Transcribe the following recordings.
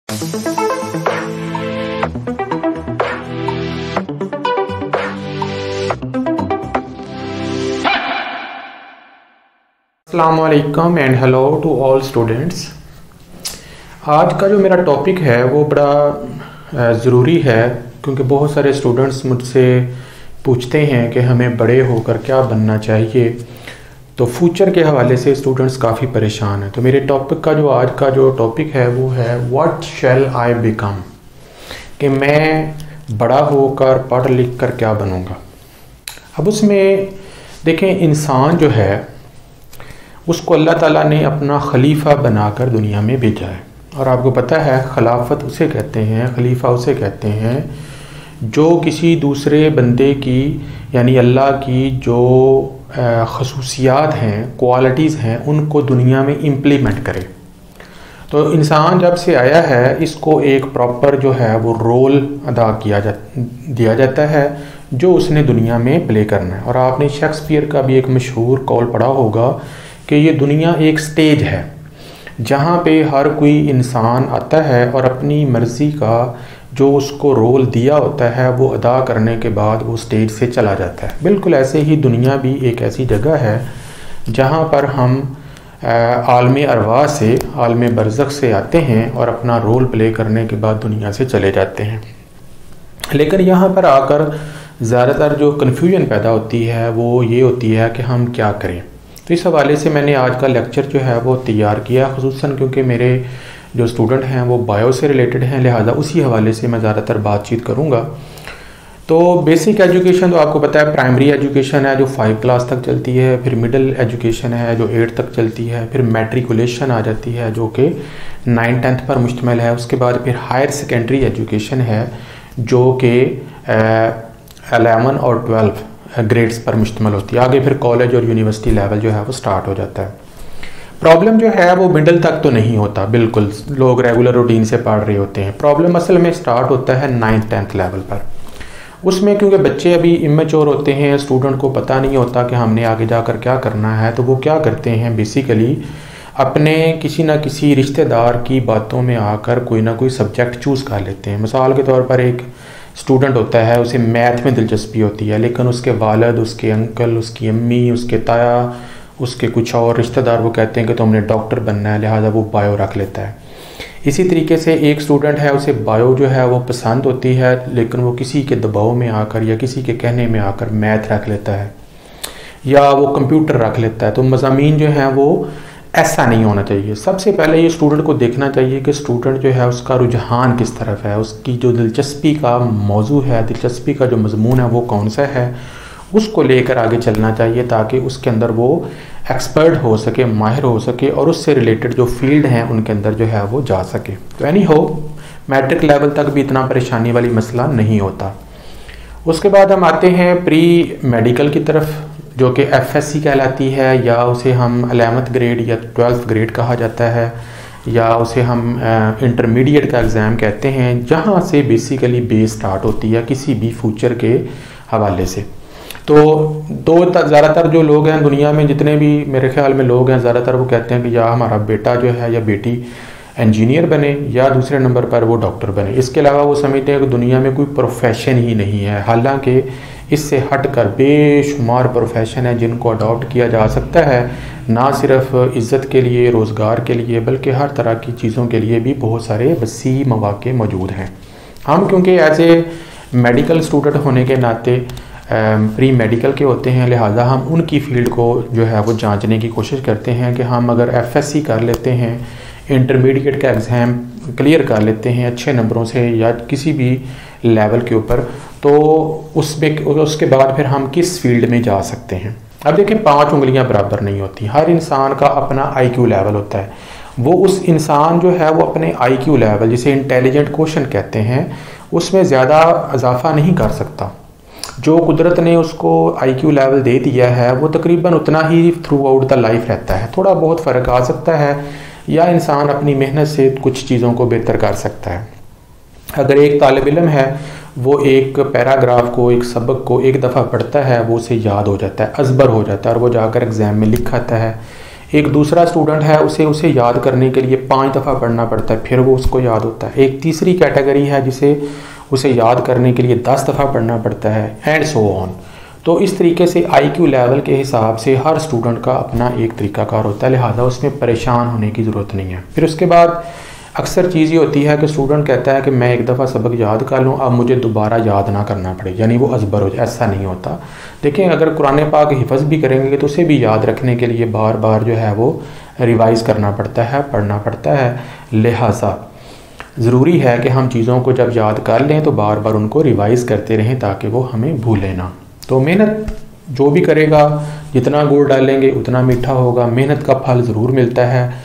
अस्सलामुअलैकुम and hello to all students. आज का जो मेरा टॉपिक है वो बड़ा ज़रूरी है क्योंकि बहुत सारे स्टूडेंट्स मुझसे पूछते हैं कि हमें बड़े होकर क्या बनना चाहिए। तो फ्यूचर के हवाले से स्टूडेंट्स काफ़ी परेशान हैं। तो मेरे टॉपिक का जो आज का जो टॉपिक है वो है व्हाट शैल आई बिकम, कि मैं बड़ा होकर पढ़ लिख कर क्या बनूँगा। अब उसमें देखें, इंसान जो है उसको अल्लाह ताला ने अपना खलीफा बनाकर दुनिया में भेजा है। और आपको पता है खिलाफत उसे कहते हैं, खलीफा उसे कहते हैं जो किसी दूसरे बंदे की यानी अल्लाह की जो खसूसियात हैं, क्वालिटीज़ हैं, उनको दुनिया में इम्प्लीमेंट करे। तो इंसान जब से आया है इसको एक प्रॉपर जो है वो रोल अदा दिया जाता है जो उसने दुनिया में प्ले करना है। और आपने शेक्सपियर का भी एक मशहूर कॉल पढ़ा होगा कि ये दुनिया एक स्टेज है जहाँ पे हर कोई इंसान आता है और अपनी मर्ज़ी का जो उसको रोल दिया होता है वो अदा करने के बाद वो स्टेज से चला जाता है। बिल्कुल ऐसे ही दुनिया भी एक ऐसी जगह है जहाँ पर हम आलम अरवाह से, आलम बरज़ख से आते हैं और अपना रोल प्ले करने के बाद दुनिया से चले जाते हैं। लेकिन यहाँ पर आकर ज़्यादातर जो कन्फ्यूजन पैदा होती है वो ये होती है कि हम क्या करें। तो इस हवाले से मैंने आज का लेक्चर जो है वो तैयार किया, ख़ुसूसन क्योंकि मेरे जो स्टूडेंट हैं वो बायो से रिलेटेड हैं, लिहाजा उसी हवाले से मैं ज़्यादातर बातचीत करूँगा। तो बेसिक एजुकेशन तो आपको पता है, प्राइमरी एजुकेशन है जो 5 क्लास तक चलती है, फिर मिडिल एजुकेशन है जो 8 तक चलती है, फिर मैट्रिकुलेशन आ जाती है जो कि 9-10 पर मुश्तमिल है। उसके बाद फिर हायर सेकेंडरी एजुकेशन है जो कि 11 और 12 ग्रेड्स पर मुश्तमिल होती है। आगे फिर कॉलेज और यूनिवर्सिटी लेवल जो है वो स्टार्ट हो जाता है। प्रॉब्लम जो है वो मिडिल तक तो नहीं होता, बिल्कुल लोग रेगुलर रूटीन से पढ़ रहे होते हैं। प्रॉब्लम असल में स्टार्ट होता है 9th-10th लेवल पर। उसमें क्योंकि बच्चे अभी इमेच्योर होते हैं, स्टूडेंट को पता नहीं होता कि हमने आगे जाकर क्या करना है, तो वो क्या करते हैं बेसिकली अपने किसी न किसी रिश्तेदार की बातों में आकर कोई ना कोई सब्जेक्ट चूज़ कर लेते हैं। मिसाल के तौर पर एक स्टूडेंट होता है, उसे मैथ में दिलचस्पी होती है, लेकिन उसके वालिद, उसके अंकल, उसकी अम्मी, उसके ताया, उसके कुछ और रिश्तेदार वो कहते हैं कि तुमने डॉक्टर बनना है, लिहाजा वो बायो रख लेता है। इसी तरीके से एक स्टूडेंट है, उसे बायो जो है वो पसंद होती है, लेकिन वो किसी के दबाव में आकर या किसी के कहने में आकर मैथ रख लेता है या वो कंप्यूटर रख लेता है। तो मज़ामीन जो हैं वो ऐसा नहीं होना चाहिए। सबसे पहले ये स्टूडेंट को देखना चाहिए कि स्टूडेंट जो है उसका रुझान किस तरफ है, उसकी जो दिलचस्पी का मौजू है, दिलचस्पी का जो मजमून है वो कौन सा है, उसको लेकर आगे चलना चाहिए ताकि उसके अंदर वो एक्सपर्ट हो सके, माहिर हो सके और उससे रिलेटेड जो फील्ड हैं उनके अंदर जो है वो जा सके। तो एनी हो मैट्रिक लेवल तक भी इतना परेशानी वाली मसला नहीं होता। उसके बाद हम आते हैं प्री मेडिकल की तरफ जो कि FSC कहलाती है, या उसे हम 11th ग्रेड या 12th ग्रेड कहा जाता है, या उसे हम इंटरमीडिएट का एग्ज़ाम कहते हैं, जहाँ से बेसिकली बेस स्टार्ट होती है किसी भी फ्यूचर के हवाले से। तो ज़्यादातर जो लोग हैं दुनिया में, जितने भी मेरे ख्याल में लोग हैं, ज़्यादातर वो कहते हैं कि या हमारा बेटा जो है या बेटी इंजीनियर बने या दूसरे नंबर पर वो डॉक्टर बने। इसके अलावा वो समझते हैं कि दुनिया में कोई प्रोफेशन ही नहीं है। हालांकि इससे हटकर बेशुमार प्रोफेशन है जिनको अडॉप्ट किया जा सकता है, ना सिर्फ इज़्ज़त के लिए, रोज़गार के लिए, बल्कि हर तरह की चीज़ों के लिए भी बहुत सारे वसी मौक़े मौजूद हैं। हम क्योंकि एज ए मेडिकल स्टूडेंट होने के नाते प्री मेडिकल के होते हैं, लिहाजा हम उनकी फ़ील्ड को जो है वो जांचने की कोशिश करते हैं कि हम अगर FSC कर लेते हैं, इंटरमीडिएट का एग्ज़ाम क्लियर कर लेते हैं अच्छे नंबरों से या किसी भी लेवल के ऊपर, तो उसमें उसके बाद फिर हम किस फील्ड में जा सकते हैं। अब देखिए 5 उंगलियां बराबर नहीं होती। हर इंसान का अपना IQ लेवल होता है। वो उस इंसान जो है वो अपने IQ लेवल, जिसे इंटेलिजेंट क्वेश्चन कहते हैं, उसमें ज़्यादा इजाफा नहीं कर सकता। जो कुदरत ने उसको IQ लेवल दे दिया है वो तकरीबन उतना ही थ्रू आउट द लाइफ रहता है। थोड़ा बहुत फ़र्क आ सकता है या इंसान अपनी मेहनत से कुछ चीज़ों को बेहतर कर सकता है। अगर एक तालिब इल्म है, वो एक पैराग्राफ को, एक सबक को एक दफ़ा पढ़ता है, वो उसे याद हो जाता है, अज़बर हो जाता है और वो जाकर एग्ज़ाम में लिख आता है। एक दूसरा स्टूडेंट है, उसे याद करने के लिए 5 दफ़ा पढ़ना पड़ता है, फिर वो उसको याद होता है। एक तीसरी कैटेगरी है जिसे उसे याद करने के लिए 10 दफ़ा पढ़ना पड़ता है, एंड सो ऑन। तो इस तरीके से IQ लेवल के हिसाब से हर स्टूडेंट का अपना एक तरीकाकार होता है, लिहाजा उसमें परेशान होने की ज़रूरत नहीं है। फिर उसके बाद अक्सर चीज़ ये होती है कि स्टूडेंट कहता है कि मैं एक दफ़ा सबक याद कर लूँ, अब मुझे दोबारा याद ना करना पड़े, यानी वो अजबर हो जाए। ऐसा नहीं होता। देखिए, अगर कुरान पाक हिफ्ज़ भी करेंगे तो उसे भी याद रखने के लिए बार बार जो है वो रिवाइज़ करना पड़ता है, पढ़ना पड़ता है। लिहाजा ज़रूरी है कि हम चीज़ों को जब याद कर लें तो बार बार उनको रिवाइज़ करते रहें ताकि वो हमें भूलें ना। तो मेहनत जो भी करेगा, जितना गुड़ डालेंगे उतना मीठा होगा। मेहनत का फल ज़रूर मिलता है,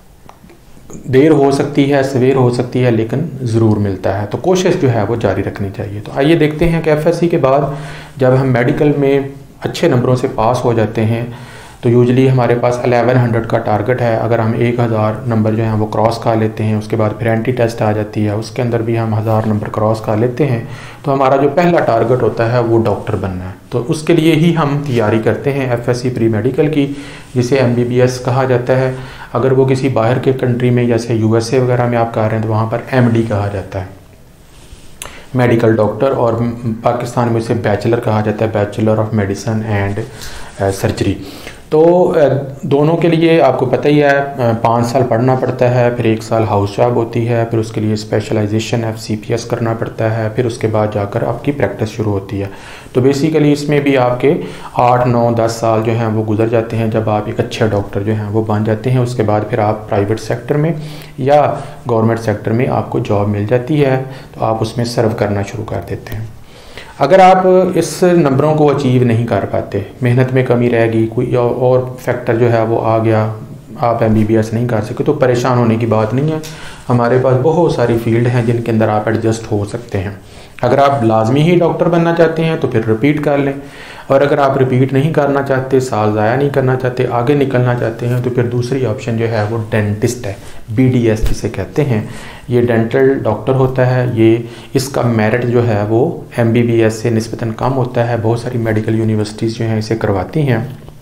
देर हो सकती है, सवेर हो सकती है, लेकिन ज़रूर मिलता है। तो कोशिश जो है वो जारी रखनी चाहिए। तो आइए देखते हैं कि FSC के बाद जब हम मेडिकल में अच्छे नंबरों से पास हो जाते हैं तो यूजली हमारे पास 1100 का टारगेट है। अगर हम 1000 नंबर जो हैं वो क्रॉस कर लेते हैं, उसके बाद फिर एंटी टेस्ट आ जाती है, उसके अंदर भी हम 1000 नंबर क्रॉस कर लेते हैं, तो हमारा जो पहला टारगेट होता है वो डॉक्टर बनना है। तो उसके लिए ही हम तैयारी करते हैं FSC प्री मेडिकल की, जिसे MBBS कहा जाता है। अगर वो किसी बाहर के कंट्री में जैसे USA वगैरह में आप कर रहे हैं तो वहाँ पर MD कहा जाता है, मेडिकल डॉक्टर, और पाकिस्तान में उसे बैचलर कहा जाता है, bachelor of medicine and surgery. तो दोनों के लिए आपको पता ही है 5 साल पढ़ना पड़ता है, फिर 1 साल हाउस जॉब होती है, फिर उसके लिए स्पेशलाइजेशन FCPS करना पड़ता है, फिर उसके बाद जाकर आपकी प्रैक्टिस शुरू होती है। तो बेसिकली इसमें भी आपके 8, 9, 10 साल जो हैं वो गुजर जाते हैं जब आप एक अच्छे डॉक्टर जो हैं वो बन जाते हैं। उसके बाद फिर आप प्राइवेट सेक्टर में या गवर्नमेंट सेक्टर में आपको जॉब मिल जाती है, तो आप उसमें सर्व करना शुरू कर देते हैं। अगर आप इस नंबरों को अचीव नहीं कर पाते, मेहनत में कमी रहेगी, कोई और फैक्टर जो है वो आ गया, आप MBBS नहीं कर सके, तो परेशान होने की बात नहीं है। हमारे पास बहुत सारी फील्ड हैं जिनके अंदर आप एडजस्ट हो सकते हैं। अगर आप लाजमी ही डॉक्टर बनना चाहते हैं तो फिर रिपीट कर लें, और अगर आप रिपीट नहीं करना चाहते, साल ज़ाया नहीं करना चाहते, आगे निकलना चाहते हैं, तो फिर दूसरी ऑप्शन जो है वो डेंटिस्ट है, BDS जिसे कहते हैं। ये डेंटल डॉक्टर होता है। ये इसका मेरिट जो है वो MBBS से निस्बतन कम होता है। बहुत सारी मेडिकल यूनिवर्सिटीज़ जो हैं इसे करवाती हैं,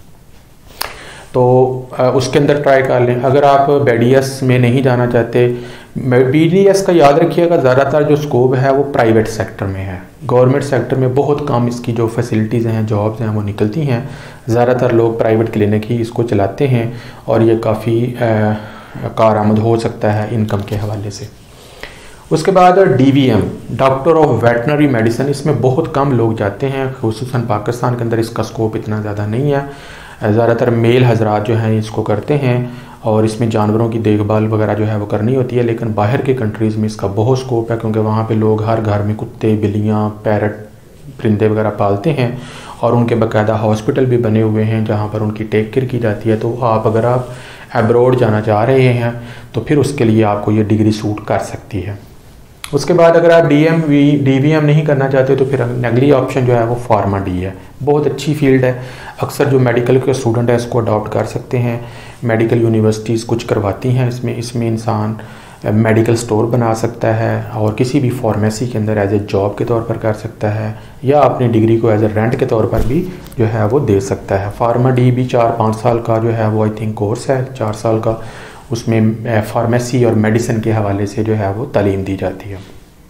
तो उसके अंदर ट्राई कर लें। अगर आप BDS में नहीं जाना चाहते, BDS का याद रखिएगा, ज़्यादातर जो स्कोप है वो प्राइवेट सेक्टर में है। गवर्नमेंट सेक्टर में बहुत कम इसकी जो फैसिलिटीज़ हैं, जॉब्स हैं वो निकलती हैं। ज़्यादातर लोग प्राइवेट क्लिनिक ही इसको चलाते हैं, और ये काफ़ी कारआमद हो सकता है इनकम के हवाले से। उसके बाद DVM, doctor of veterinary medicine, इसमें बहुत कम लोग जाते हैं, खुसूसन पाकिस्तान के अंदर इसका स्कोप इतना ज़्यादा नहीं है। ज़्यादातर मेल हजरात जो हैं इसको करते हैं, और इसमें जानवरों की देखभाल वगैरह जो है वो करनी होती है। लेकिन बाहर के कंट्रीज़ में इसका बहुत स्कोप है, क्योंकि वहाँ पे लोग हर घर में कुत्ते, बिल्लियाँ, पैरट, परिंदे वगैरह पालते हैं, और उनके बाकायदा हॉस्पिटल भी बने हुए हैं जहाँ पर उनकी टेक केयर की जाती है। तो अगर आप एब्रॉड जाना चाह रहे हैं तो फिर उसके लिए आपको ये डिग्री सूट कर सकती है। उसके बाद अगर आप DVM नहीं करना चाहते तो फिर अगली ऑप्शन जो है वो फार्मा डी है। बहुत अच्छी फील्ड है, अक्सर जो मेडिकल के स्टूडेंट हैं इसको अडॉप्ट कर सकते हैं। मेडिकल यूनिवर्सिटीज़ कुछ करवाती हैं इसमें इंसान मेडिकल स्टोर बना सकता है, और किसी भी फार्मेसी के अंदर एज ए जॉब के तौर पर कर सकता है, या अपनी डिग्री को एज ए रेंट के तौर पर भी जो है वो दे सकता है। फार्मा डी भी 4-5 साल का जो है वो आई थिंक कोर्स है, 4 साल का। उसमें फार्मेसी और मेडिसिन के हवाले से जो है वो तालीम दी जाती है।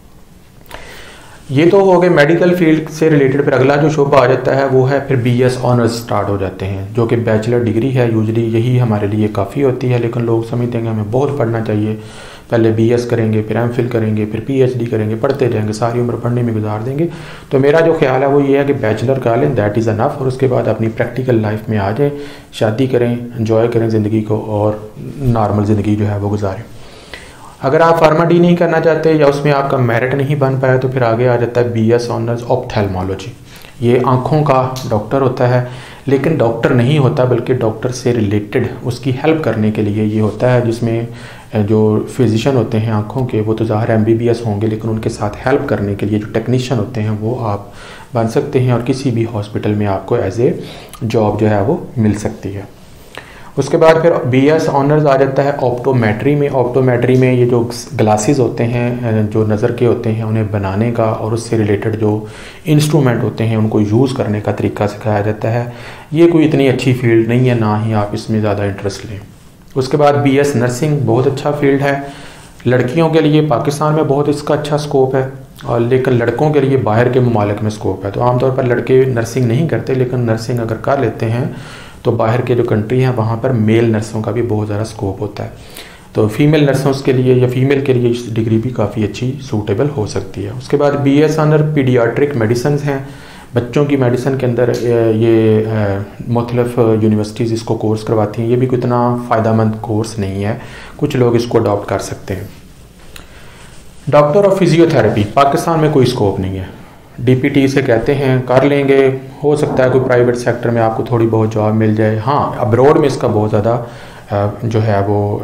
ये तो हो गए मेडिकल फील्ड से रिलेटेड। फिर अगला जो शोबा आ जाता है वो है फिर BS ऑनर्स स्टार्ट हो जाते हैं, जो कि बैचलर डिग्री है। यूजली यही हमारे लिए काफ़ी होती है, लेकिन लोग समझते हैं हमें बहुत पढ़ना चाहिए, पहले BS करेंगे, फिर MPhil करेंगे, फिर PhD करेंगे, पढ़ते जाएंगे, सारी उम्र पढ़ने में गुजार देंगे। तो मेरा जो ख्याल है वो ये है कि बैचलर कर लें, दैट इज़ अनफ, और उसके बाद अपनी प्रैक्टिकल लाइफ में आ जाए, शादी करें, एंजॉय करें ज़िंदगी को, और नॉर्मल ज़िंदगी जो है वो गुजारें। अगर आप फार्मा डी नहीं करना चाहते या उसमें आपका मेरिट नहीं बन पाया तो फिर आगे आ जाता है BS ऑनर्स ऑप्थेल्मोलॉजी। ये आँखों का डॉक्टर होता है, लेकिन डॉक्टर नहीं होता बल्कि डॉक्टर से रिलेटेड उसकी हेल्प करने के लिए ये होता है, जिसमें जो फिजिशियन होते हैं आँखों के वो तो ज़ाहिर MBBS होंगे, लेकिन उनके साथ हेल्प करने के लिए जो टेक्नीशियन होते हैं वो आप बन सकते हैं, और किसी भी हॉस्पिटल में आपको एज ए जॉब जो है वो मिल सकती है। उसके बाद फिर BS ऑनर्स आ जाता है ऑप्टोमेट्री में। ऑप्टोमेट्री में ये जो ग्लासेस होते हैं जो नज़र के होते हैं उन्हें बनाने का और उससे रिलेटेड जो इंस्ट्रूमेंट होते हैं उनको यूज़ करने का तरीका सिखाया जाता है। ये कोई इतनी अच्छी फील्ड नहीं है, ना ही आप इसमें ज़्यादा इंटरेस्ट लें। उसके बाद BS नर्सिंग बहुत अच्छा फील्ड है लड़कियों के लिए। पाकिस्तान में बहुत इसका अच्छा स्कोप है और लेकिन लड़कों के लिए बाहर के ममालिक में स्कोप है। तो आमतौर पर लड़के नर्सिंग नहीं करते, लेकिन नर्सिंग अगर कर लेते हैं तो बाहर के जो कंट्री हैं वहाँ पर मेल नर्सों का भी बहुत ज़्यादा स्कोप होता है। तो फीमेल नर्सों के लिए या फीमेल के लिए इस डिग्री भी काफ़ी अच्छी सूटेबल हो सकती है। उसके बाद BS ऑनर पीडियाट्रिक मेडिसिन हैं, बच्चों की मेडिसिन के अंदर ये मुख्तलिफ यूनिवर्सिटीज़ इसको कोर्स करवाती हैं। ये भी कोई इतना फ़ायदेमंद कोर्स नहीं है, कुछ लोग इसको अडॉप्ट कर सकते हैं। डॉक्टर ऑफ फिजियोथेरेपी पाकिस्तान में कोई स्कोप नहीं है। DPT से कहते हैं कर लेंगे, हो सकता है कोई प्राइवेट सेक्टर में आपको थोड़ी बहुत जॉब मिल जाए। हाँ, अब्रॉड में इसका बहुत ज़्यादा जो है वो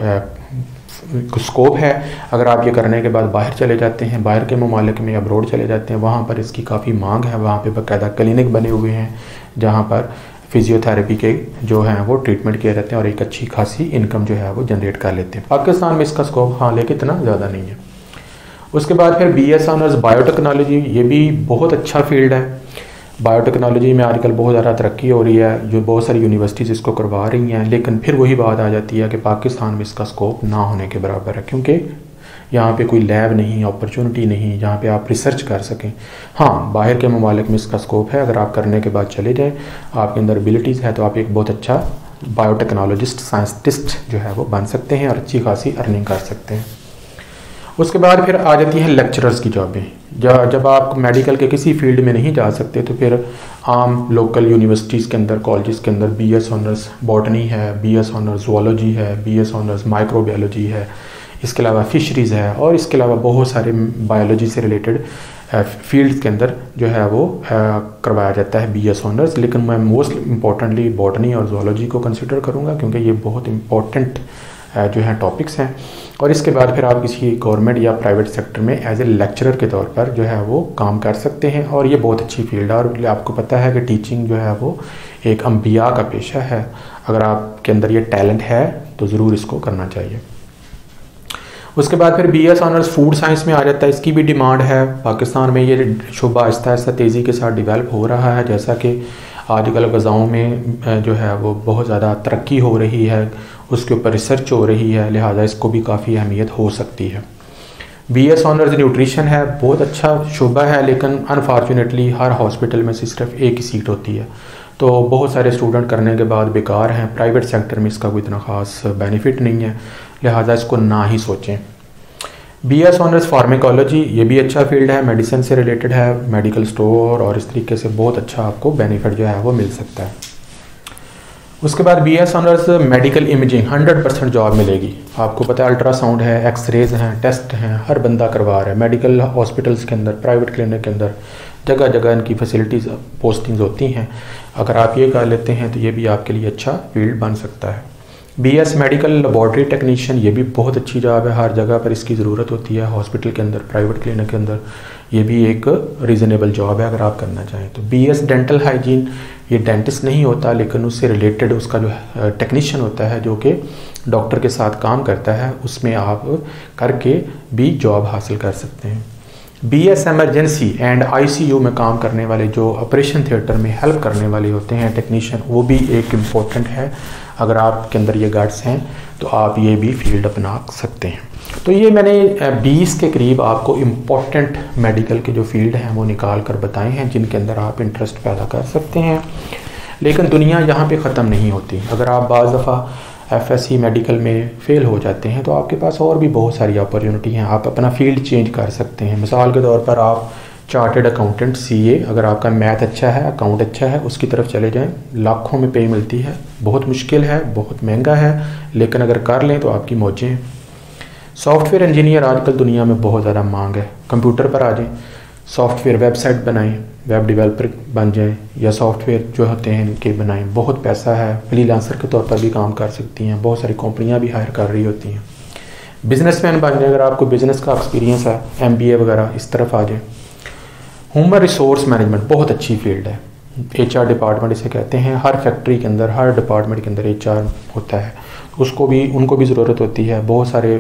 स्कोप है। अगर आप ये करने के बाद बाहर चले जाते हैं, बाहर के ममालिक में अब्रॉड चले जाते हैं, वहाँ पर इसकी काफ़ी मांग है। वहाँ पे बाकायदा क्लिनिक बने हुए हैं जहाँ पर फिजियोथेरेपी के जो हैं वो ट्रीटमेंट किए जाते हैं और एक अच्छी खासी इनकम जो है वो जनरेट कर लेते हैं। पाकिस्तान में इसका स्कोप हाँ लेकिन इतना ज़्यादा नहीं है। उसके बाद फिर BS ऑनर्स बायोटेक्नोलॉजी, ये भी बहुत अच्छा फील्ड है। बायोटेक्नोलॉजी में आजकल बहुत ज़्यादा तरक्की हो रही है, जो बहुत सारी यूनिवर्सिटीज़ इसको करवा रही हैं, लेकिन फिर वही बात आ जाती है कि पाकिस्तान में इसका स्कोप ना होने के बराबर है, क्योंकि यहाँ पे कोई लैब नहीं, अपॉर्चुनिटी नहीं जहाँ पे आप रिसर्च कर सकें। हाँ, बाहर के ममालिक में इसका स्कोप है। अगर आप करने के बाद चले जाएँ, आपके अंदर एबिलिटीज़ है, तो आप एक बहुत अच्छा बायोटेक्नोलॉजिस्ट साइंटिस्ट जो है वो बन सकते हैं और अच्छी खासी अर्निंग कर सकते हैं। उसके बाद फिर आ जाती हैं लेक्चरर्स की जॉबें। जब आप मेडिकल के किसी फील्ड में नहीं जा सकते तो फिर आम लोकल यूनिवर्सिटीज़ के अंदर, कॉलेजेस के अंदर BS ऑनर्स बॉटनी है, BS ऑनर्स ज़ूलॉजी है, BS ऑनर्स माइक्रोबायोलॉजी है, इसके अलावा फिशरीज़ है और इसके अलावा बहुत सारे बायोलॉजी से रिलेटेड फील्ड्स के अंदर जो है वो करवाया जाता है BS ऑनर्स। लेकिन मैं मोस्ट इम्पॉर्टेंटली बॉटनी और ज़ूलॉजी को कंसिडर करूँगा, क्योंकि ये बहुत इम्पॉर्टेंट जो हैं टॉपिक्स हैं। और इसके बाद फिर आप किसी गवर्नमेंट या प्राइवेट सेक्टर में एज ए लेक्चरर के तौर पर जो है वो काम कर सकते हैं और ये बहुत अच्छी फील्ड है। और आपको पता है कि टीचिंग जो है वो एक अंबिया का पेशा है। अगर आपके अंदर ये टैलेंट है तो ज़रूर इसको करना चाहिए। उसके बाद फिर BS ऑनर्स फूड साइंस में आ जाता है। इसकी भी डिमांड है पाकिस्तान में। ये शुबा आहिस्ता आहिस्ता तेज़ी के साथ डिवेल्प हो रहा है, जैसा कि आजकल ग़ज़ाओं में जो है वो बहुत ज़्यादा तरक्की हो रही है, उसके ऊपर रिसर्च हो रही है, लिहाजा इसको भी काफ़ी अहमियत हो सकती है। BS ऑनर्स न्यूट्रिशन है, बहुत अच्छा शुबा है, लेकिन अनफॉर्चुनेटली हर हॉस्पिटल में से सिर्फ एक ही सीट होती है, तो बहुत सारे स्टूडेंट करने के बाद बेकार हैं। प्राइवेट सेक्टर में इसका कोई इतना ख़ास बेनिफिट नहीं है, लिहाजा इसको ना ही सोचें। BS ऑनर्स फार्मेकोलॉजी, ये भी अच्छा फील्ड है, मेडिसिन से रिलेटेड है, मेडिकल स्टोर और इस तरीके से बहुत अच्छा आपको बेनिफिट जो है वो मिल सकता है। उसके बाद BS honours medical imaging, 100% job मिलेगी। आपको पता है अल्ट्रासाउंड है, एक्सरेज हैं, टेस्ट हैं, हर बंदा करवा रहा है। मेडिकल हॉस्पिटल्स के अंदर, प्राइवेट क्लिनिक के अंदर जगह जगह इनकी फैसिलिटीज़ पोस्टिंग्स होती हैं। अगर आप ये कर लेते हैं तो ये भी आपके लिए अच्छा फील्ड बन सकता है। BS मेडिकल लेबॉर्ट्री टेक्नीशियन, ये भी बहुत अच्छी जॉब है, हर जगह पर इसकी ज़रूरत होती है, हॉस्पिटल के अंदर, प्राइवेट क्लिनिक के अंदर। ये भी एक रीज़नेबल जॉब है अगर आप करना चाहें तो। BS डेंटल हाइजीन, ये डेंटिस्ट नहीं होता लेकिन उससे रिलेटेड उसका जो टेक्नीशियन होता है जो कि डॉक्टर के साथ काम करता है, उसमें आप करके भी जॉब हासिल कर सकते हैं। BS एमरजेंसी एंड ICU में काम करने वाले, जो ऑपरेशन थिएटर में हेल्प करने वाले होते हैं टेक्नीशियन, वो भी एक इम्पोर्टेंट है। अगर आपके अंदर ये गार्ड्स हैं तो आप ये भी फील्ड अपना सकते हैं। तो ये मैंने 20 के करीब आपको इम्पोर्टेंट मेडिकल के जो फील्ड हैं वो निकाल कर बताए हैं, जिनके अंदर आप इंटरेस्ट पैदा कर सकते हैं। लेकिन दुनिया यहाँ पे ख़त्म नहीं होती। अगर आप बाज़ दफ़ा FSC मेडिकल में फ़ेल हो जाते हैं तो आपके पास और भी बहुत सारी अपॉर्चुनिटी हैं, आप अपना फील्ड चेंज कर सकते हैं। मिसाल के तौर पर आप चार्टेड अकाउंटेंट CA, अगर आपका मैथ अच्छा है, अकाउंट अच्छा है, उसकी तरफ चले जाएं। लाखों में पे मिलती है, बहुत मुश्किल है, बहुत महंगा है, लेकिन अगर कर लें तो आपकी मौजें हैं। सॉफ्टवेयर इंजीनियर आजकल दुनिया में बहुत ज़्यादा मांग है। कंप्यूटर पर आ जाएं, सॉफ्टवेयर वेबसाइट बनाएं, वेब डेवलपर बन जाएं, या सॉफ्टवेयर जो होते हैं इनके बनाएं, बहुत पैसा है। फ्रीलांसर के तौर पर भी काम कर सकती हैं, बहुत सारी कंपनियां भी हायर कर रही होती हैं। बिजनेसमैन बन जाए, अगर आपको बिज़नेस का एक्सपीरियंस है, MBA वगैरह, इस तरफ आ जाए। ह्यूमन रिसोर्स मैनेजमेंट बहुत अच्छी फील्ड है। HR डिपार्टमेंट इसे कहते हैं। हर फैक्ट्री के अंदर, हर डिपार्टमेंट के अंदर HR होता है, उसको भी, उनको भी ज़रूरत होती है। बहुत सारे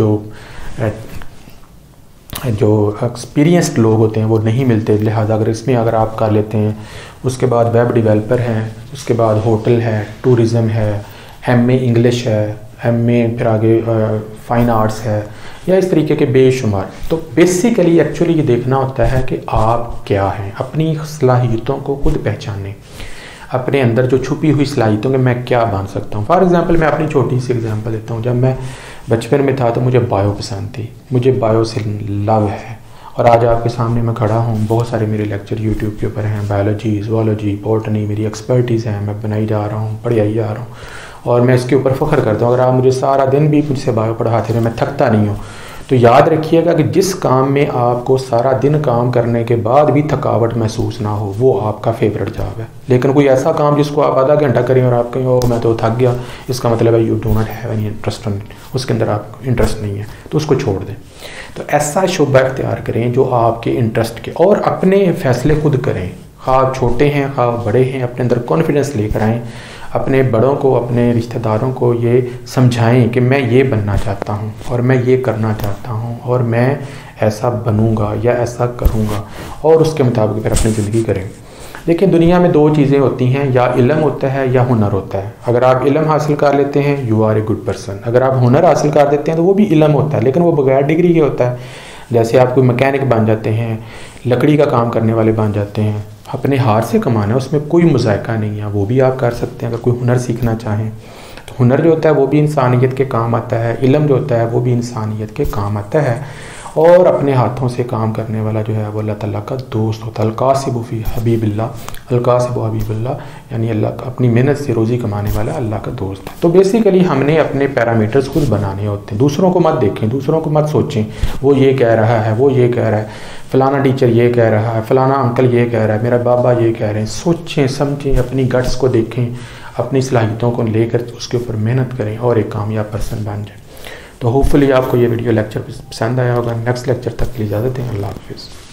जो एक्सपीरियंस्ड लोग होते हैं वो नहीं मिलते, लिहाजा अगर इसमें अगर आप कर लेते हैं। उसके बाद वेब डेवलपर हैं, उसके बाद होटल है, टूरिज़म है, MA इंग्लिश है, MA फिर आगे फ़ाइन आर्ट्स है, या इस तरीके के बेशुमार। तो बेसिकली एक्चुअली ये देखना होता है कि आप क्या हैं, अपनी सलाहियतों को खुद पहचानें, अपने अंदर जो छुपी हुई सलाहियतों के मैं क्या बन सकता हूँ। फॉर एग्ज़ाम्पल मैं अपनी छोटी सी एग्ज़ाम्पल देता हूँ। जब मैं बचपन में था तो मुझे बायो पसंद थी, मुझे बायो से लव है, और आज आपके सामने मैं खड़ा हूँ। बहुत सारे मेरे लेक्चर यूट्यूब के ऊपर हैं, बायोलॉजी, ज़ूलॉजी, बॉटनी मेरी एक्सपर्टीज़ है, मैं बनाई जा रहा हूँ, पढ़ाई जा रहा हूँ, और मैं इसके ऊपर फ़ख्र करता हूँ। अगर आप मुझे सारा दिन भी मुझसे बायो पढ़ाते रहे, मैं थकता नहीं हूँ। तो याद रखिएगा कि जिस काम में आपको सारा दिन काम करने के बाद भी थकावट महसूस ना हो, वो आपका फेवरेट जॉब है। लेकिन कोई ऐसा काम जिसको आप आधा घंटा करें और आप कहें ओ मैं तो थक गया, इसका मतलब है you do not have any interest in, उसके अंदर आपको इंटरेस्ट नहीं है, तो उसको छोड़ दें। तो ऐसा शोबा इख्तियार करें जो आपके इंटरेस्ट के, और अपने फ़ैसले खुद करें। ख़्वाह छोटे हैं ख़्वाह बड़े हैं, अपने अंदर कॉन्फिडेंस लेकर आएँ। अपने बड़ों को, अपने रिश्तेदारों को ये समझाएं कि मैं ये बनना चाहता हूँ और मैं ये करना चाहता हूँ और मैं ऐसा बनूँगा या ऐसा करूँगा, और उसके मुताबिक फिर अपनी ज़िंदगी करें। देखिए दुनिया में दो चीज़ें होती हैं, या इल्म होता है या हुनर होता है। अगर आप इल्म हासिल कर लेते हैं you are a good person. अगर आप हुनर हासिल कर देते हैं तो वो भी इल्म होता है, लेकिन वो बगैर डिग्री के होता है। जैसे आप कोई मैकेनिक बन जाते हैं, लकड़ी का काम करने वाले बन जाते हैं, अपने हाथ से कमाना है, उसमें कोई मुज़ायका नहीं है, वो भी आप कर सकते हैं। अगर कोई हुनर सीखना चाहें तो हुनर जो होता है वो भी इंसानियत के काम आता है, इल्म जो होता है वो भी इंसानियत के काम आता है। और अपने हाथों से काम करने वाला जो है वो अल्लाह ताला का दोस्त होता है। अलकासिबु फी हबीबिल्लाह, अलकासिबु हबीबिल्लाह, यानी अल्लाह का अपनी मेहनत से रोज़ी कमाने वाला अल्लाह का दोस्त है। तो बेसिकली हमने अपने पैरामीटर्स खुद बनाने होते हैं। दूसरों को मत देखें, दूसरों को मत सोचें वो ये कह रहा है, वो ये कह रहा है, फ़लाना टीचर ये कह रहा है, फ़लाना अंकल ये कह रहा है, मेरा बाबा ये कह रहे हैं। सोचें समझें, अपनी गट्स को देखें, अपनी सलाहियतों को लेकर उसके ऊपर मेहनत करें और एक कामयाब पर्सन बन जाए। तो होपफुली आपको ये वीडियो लेक्चर पसंद आया होगा। नेक्स्ट लेक्चर तक के लिए इजाज़त दें। अल्लाह हाफ़िज़।